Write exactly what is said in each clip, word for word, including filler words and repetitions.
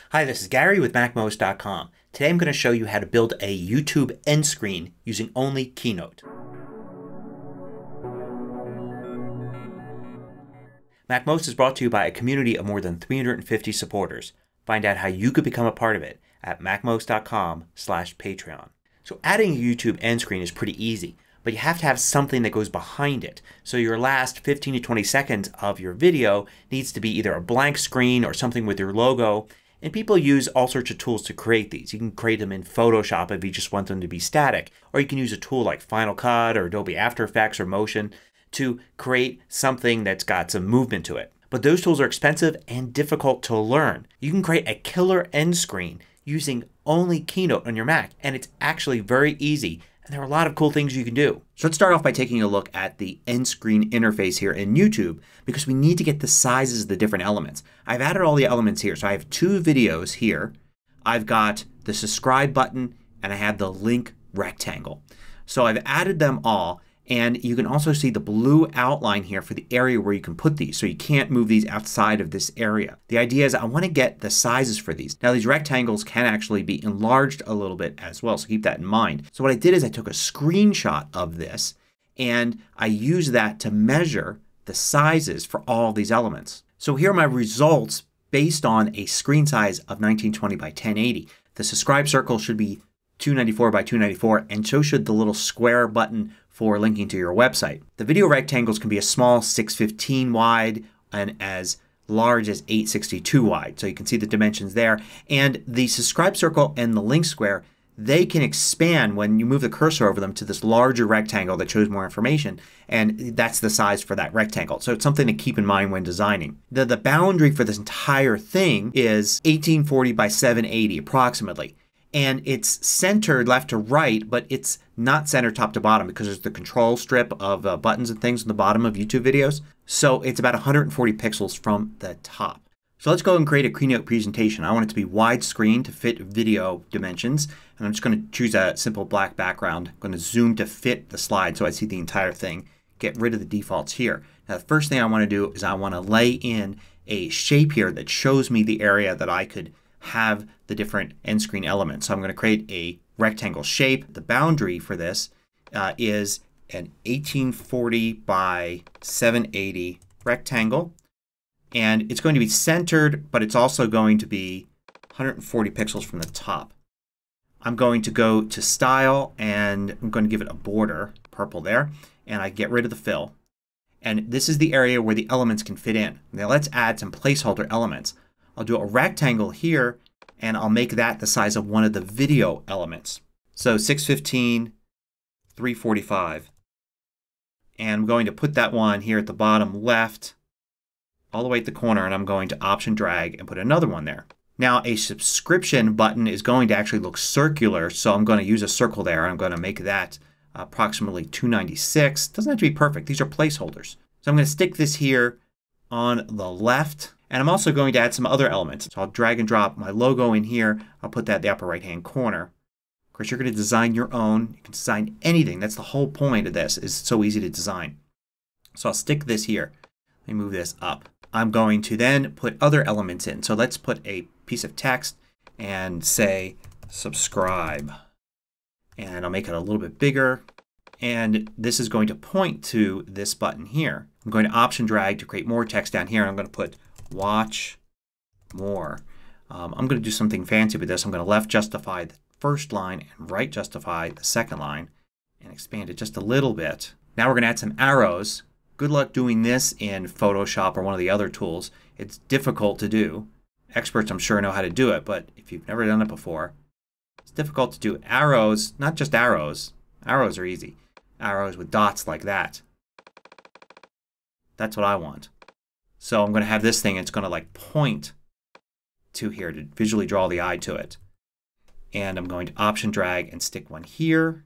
Hi, this is Gary with Mac Most dot com. Today I'm going to show you how to build a YouTube end screen using only Keynote. MacMost is brought to you by a community of more than three hundred fifty supporters. Find out how you could become a part of it at Mac Most dot com slash Patreon. So adding a YouTube end screen is pretty easy, but you have to have something that goes behind it. So your last fifteen to twenty seconds of your video needs to be either a blank screen or something with your logo. And people use all sorts of tools to create these. You can create them in Photoshop if you just want them to be static. Or you can use a tool like Final Cut or Adobe After Effects or Motion to create something that's got some movement to it. But those tools are expensive and difficult to learn. You can create a killer end screen using only Keynote on your Mac. And it's actually very easy. And there are a lot of cool things you can do. So let's start off by taking a look at the end screen interface here in YouTube because we need to get the sizes of the different elements. I've added all the elements here. So I have two videos here. I've got the subscribe button and I have the link rectangle. So I've added them all. And you can also see the blue outline here for the area where you can put these. So you can't move these outside of this area. The idea is I want to get the sizes for these. Now these rectangles can actually be enlarged a little bit as well. So keep that in mind. So what I did is I took a screenshot of this and I used that to measure the sizes for all of these elements. So here are my results based on a screen size of nineteen twenty by ten eighty. The subscribe circle should be two ninety-four by two ninety-four and so should the little square button for linking to your website. The video rectangles can be as small as six fifteen wide and as large as eight sixty-two wide. So you can see the dimensions there. And the subscribe circle and the link square, they can expand when you move the cursor over them to this larger rectangle that shows more information. And that's the size for that rectangle. So it's something to keep in mind when designing. The, the boundary for this entire thing is eighteen forty by seven eighty approximately. And it's centered left to right, but it's not centered top to bottom because there's the control strip of uh, buttons and things on the bottom of YouTube videos. So it's about one hundred forty pixels from the top. So let's go and create a Keynote presentation. I want it to be widescreen to fit video dimensions. And I'm just going to choose a simple black background. I'm going to zoom to fit the slide so I see the entire thing. Get rid of the defaults here. Now the first thing I want to do is I want to lay in a shape here that shows me the area that I could have the different end screen elements. So I'm going to create a rectangle shape. The boundary for this uh, is an eighteen forty by seven eighty rectangle. And it's going to be centered, but it's also going to be one hundred forty pixels from the top. I'm going to go to Style and I'm going to give it a border, purple there. And I get rid of the fill. And this is the area where the elements can fit in. Now let's add some placeholder elements. I'll do a rectangle here and I'll make that the size of one of the video elements. So six fifteen, three forty-five. And I'm going to put that one here at the bottom left all the way at the corner and I'm going to Option Drag and put another one there. Now a subscription button is going to actually look circular, so I'm going to use a circle there. I'm going to make that approximately two ninety-six. Doesn't have to be perfect. These are placeholders. So I'm going to stick this here on the left. And I'm also going to add some other elements. So I'll drag and drop my logo in here. I'll put that in the upper right hand corner. Of course you're going to design your own. You can design anything. That's the whole point of this. It's so easy to design. So I'll stick this here. Let me move this up. I'm going to then put other elements in. So let's put a piece of text and say subscribe. And I'll make it a little bit bigger. And this is going to point to this button here. I'm going to Option Drag to create more text down here. And I'm going to put watch more. Um, I'm going to do something fancy with this. I'm going to left justify the first line and right justify the second line and expand it just a little bit. Now we're going to add some arrows. Good luck doing this in Photoshop or one of the other tools. It's difficult to do. Experts I'm sure know how to do it, but if you've never done it before, it's difficult to do. Arrows, not just arrows. Arrows are easy. Arrows with dots like that. That's what I want. So I'm going to have this thing. It's going to like point to here to visually draw the eye to it. And I'm going to Option Drag and stick one here.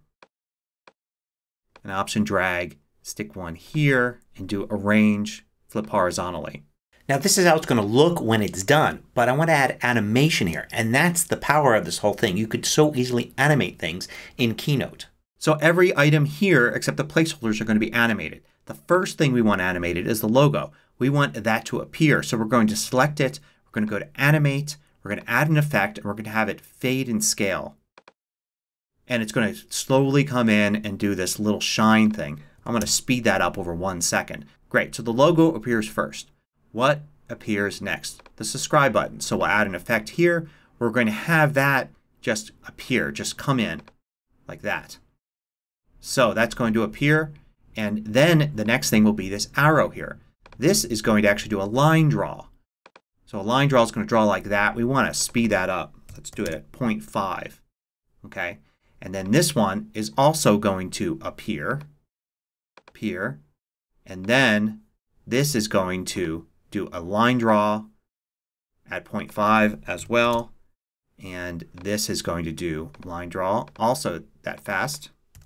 And Option Drag, stick one here and do Arrange, flip horizontally. Now this is how it's going to look when it's done. But I want to add animation here. And that's the power of this whole thing. You could so easily animate things in Keynote. So every item here except the placeholders are going to be animated. The first thing we want animated is the logo. We want that to appear. So we're going to select it. We're going to go to Animate. We're going to add an effect and we're going to have it fade and scale. And it's going to slowly come in and do this little shine thing. I'm going to speed that up over one second. Great. So the logo appears first. What appears next? The subscribe button. So we'll add an effect here. We're going to have that just appear, just come in like that. So that's going to appear, and then the next thing will be this arrow here. This is going to actually do a line draw. So a line draw is going to draw like that. We want to speed that up. Let's do it at zero point five. Okay. And then this one is also going to appear, appear, and then this is going to do a line draw at zero point five as well. And this is going to do line draw also that fast.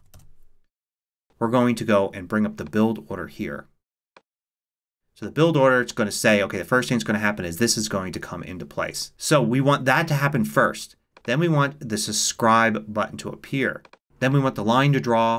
We're going to go and bring up the build order here. So the build order, it's going to say, okay, the first thing that's going to happen is this is going to come into place. So we want that to happen first. Then we want the subscribe button to appear. Then we want the line to draw,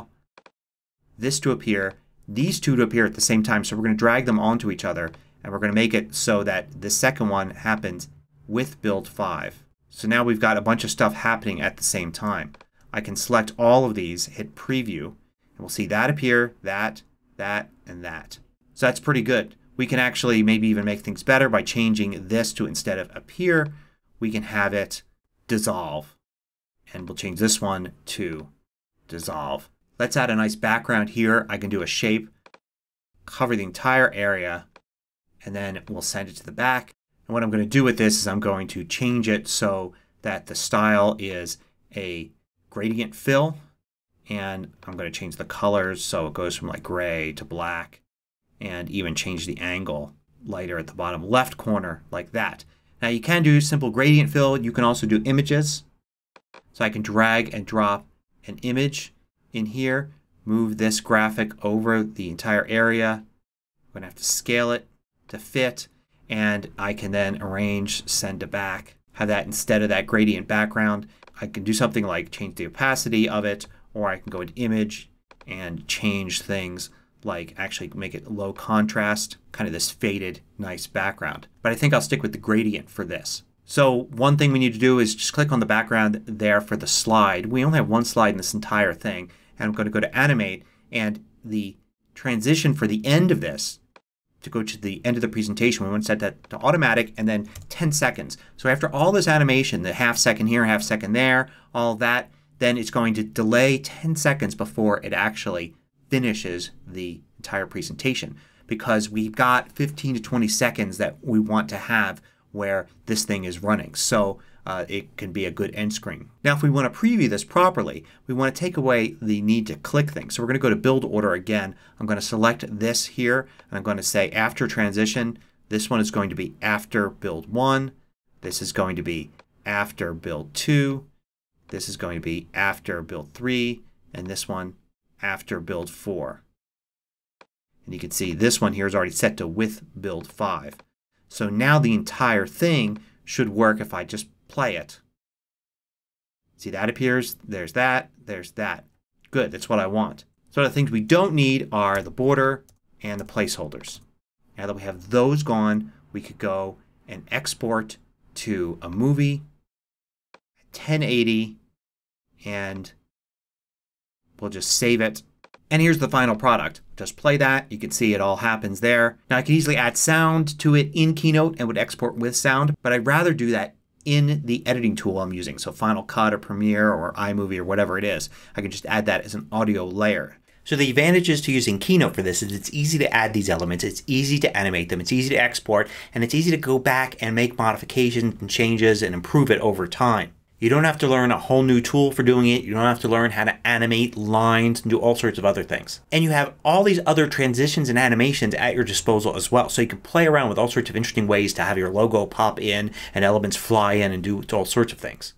this to appear, these two to appear at the same time. So we're going to drag them onto each other and we're going to make it so that the second one happens with build five. So now we've got a bunch of stuff happening at the same time. I can select all of these, hit preview, and we'll see that appear, that, that, and that. So that's pretty good. We can actually maybe even make things better by changing this to, instead of appear, we can have it dissolve. And we'll change this one to dissolve. Let's add a nice background here. I can do a shape, cover the entire area, and then we'll send it to the back. And what I'm going to do with this is I'm going to change it so that the style is a gradient fill. And I'm going to change the colors so it goes from like gray to black. And even change the angle lighter at the bottom left corner like that. Now you can do simple gradient fill. You can also do images. So I can drag and drop an image in here. Move this graphic over the entire area. I'm going to have to scale it to fit. And I can then arrange, send to back. Have that instead of that gradient background. I can do something like change the opacity of it. Or I can go into image and change things like actually make it low contrast. Kind of this faded nice background. But I think I'll stick with the gradient for this. So one thing we need to do is just click on the background there for the slide. We only have one slide in this entire thing. And I'm going to go to animate. And the transition for the end of this, to go to the end of the presentation, we want to set that to automatic and then ten seconds. So after all this animation, the half second here, half second there, all that, then it's going to delay ten seconds before it actually finishes the entire presentation. Because we've got fifteen to twenty seconds that we want to have where this thing is running. So uh, it can be a good end screen. Now if we want to preview this properly, we want to take away the need to click things. So we're going to go to build order again. I'm going to select this here and I'm going to say after transition. This one is going to be after build one. This is going to be after build two. This is going to be after build three. And this one after build four. And you can see this one here is already set to with build five. So now the entire thing should work if I just play it. See, that appears. There's that. There's that. Good. That's what I want. So the things we don't need are the border and the placeholders. Now that we have those gone, we could go and export to a movie ten eighty and we'll just save it. And here's the final product. Just play that. You can see it all happens there. Now I could easily add sound to it in Keynote and would export with sound. But I'd rather do that in the editing tool I'm using. So Final Cut or Premiere or iMovie or whatever it is. I can just add that as an audio layer. So the advantages to using Keynote for this is it's easy to add these elements. It's easy to animate them. It's easy to export. And it's easy to go back and make modifications and changes and improve it over time. You don't have to learn a whole new tool for doing it. You don't have to learn how to animate lines and do all sorts of other things. And you have all these other transitions and animations at your disposal as well. So you can play around with all sorts of interesting ways to have your logo pop in and elements fly in and do all sorts of things.